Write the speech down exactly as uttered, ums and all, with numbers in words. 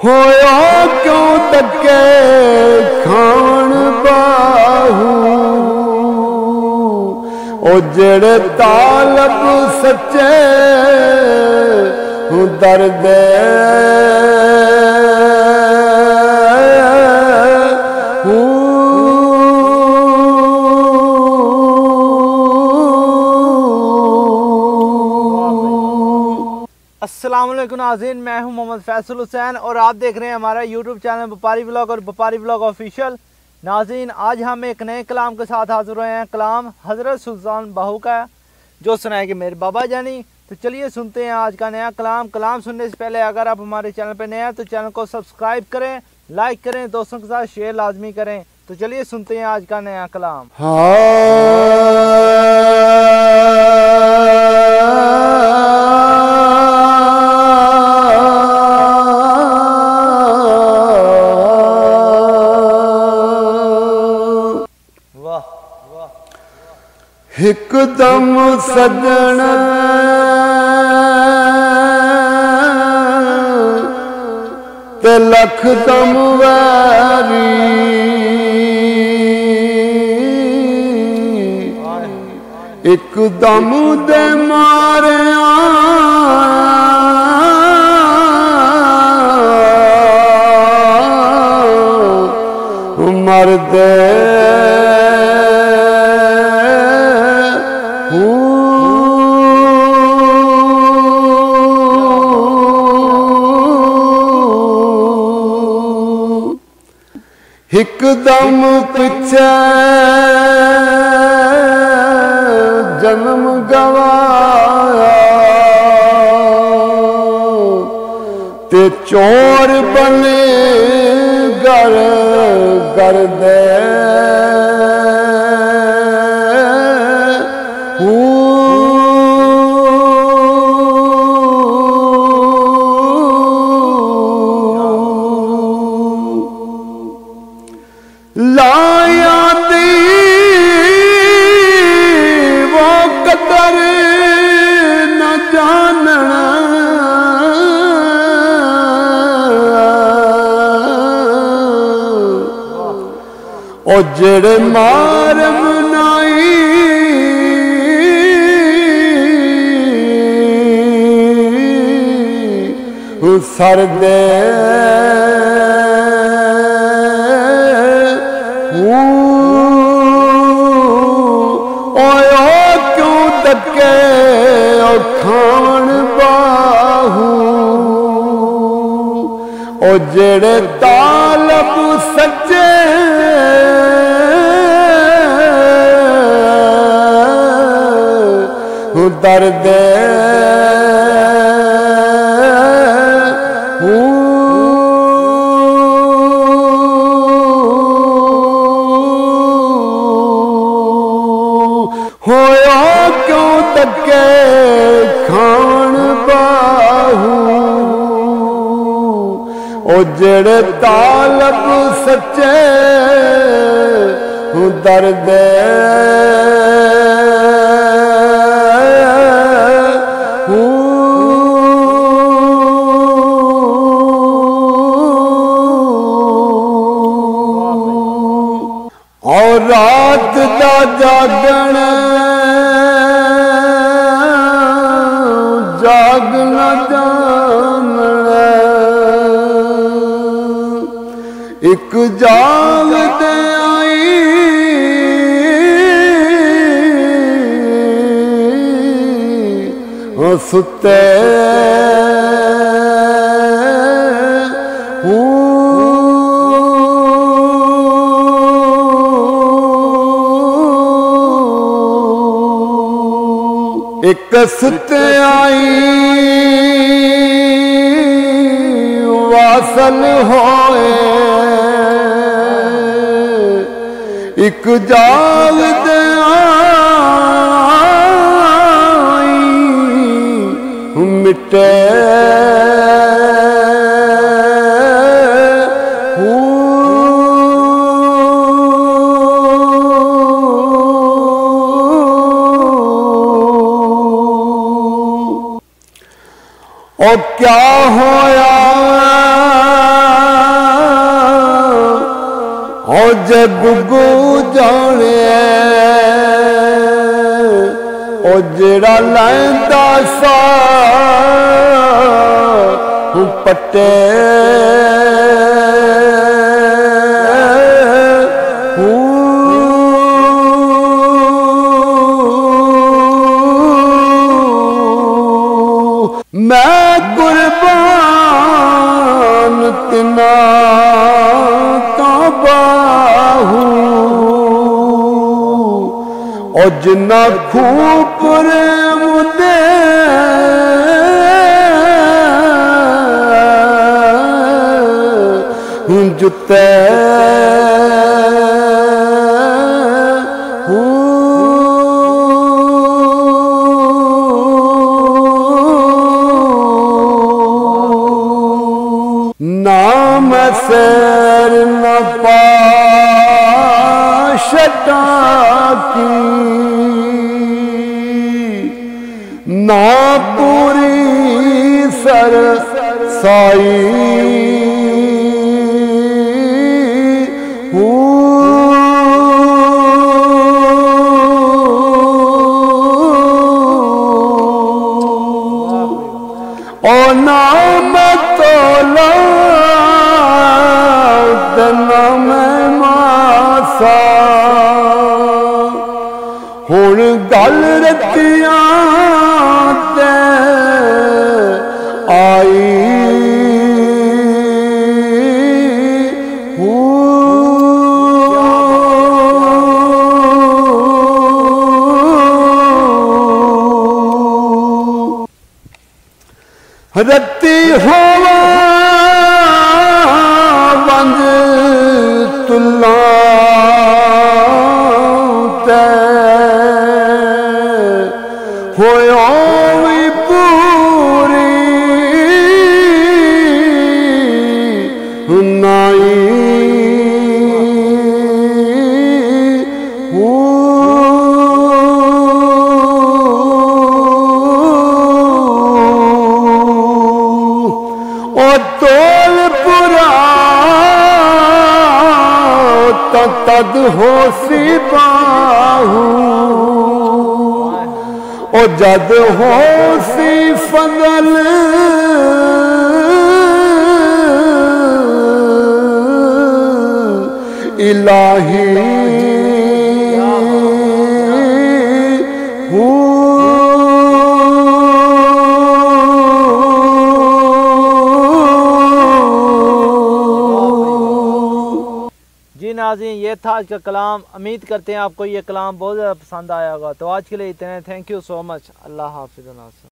होया क्यों धक्के खान बाहू ओ जेड़े तालब सच्चे दर्द अस्सलाम वालेकुम नाज़रीन, मैं हूं मोहम्मद फैसल हुसैन और आप देख रहे हैं हमारा यूट्यूब चैनल व्यापारी व्लॉग और व्यापारी व्लॉग ऑफिशियल। नाज़रीन, आज हम एक नए कलाम के साथ हाजिर हुए हैं। कलाम हज़रत सुल्तान बाहू का जो सुनाएंगे मेरे बाबा जानी। तो चलिए सुनते हैं आज का नया कलाम। कलाम सुनने से पहले अगर आप हमारे चैनल पर नए हैं तो चैनल को सब्सक्राइब करें, लाइक करें, दोस्तों के साथ शेयर लाजमी करें। तो चलिए सुनते हैं आज का नया कलाम। हिकदम सजन ते लख दम वैरी, एक दम दे मारे मरदे हिकदम पिछे जन्म गवाया ते चोर बने घर घर दे लाया दी वो कदर न जानना, ओ जेड़े मार मनाई सर दे क्यों धक्के खान बाहू ओ जेड़े तालब सच्चे दर्द होया क्यों धक्के खान बाहू ओ जेड़े तालब सच्चे दर्द और रात दा जागण जाग न जानना, एक जाग दे आई सुते एक सुते आई वासल होए, एक जाग दे आई मिटे और क्या होया ओ जग गो जाने ओ जेड़ा लैंदा सा पट्टे मैं कुर्बान तिना का बाहू और जिन्ना खूपर मुदे जुते नाम सैर न पाशटा की ना पूरी सर साई ओ नाम तोला नाम मासा हुण गल रतियां ते आई रत्ती होवा वंज तुला ते होया भी पूरी नाई तोल पुरा तद हो सी बाहू ओ जद हो सी फजल इलाही नाज़रीन, ये था आज का कलाम। उम्मीद करते हैं आपको ये कलाम बहुत ज़्यादा पसंद आया होगा। तो आज के लिए इतना, थैंक यू सो मच। अल्लाह हाफ़िज़।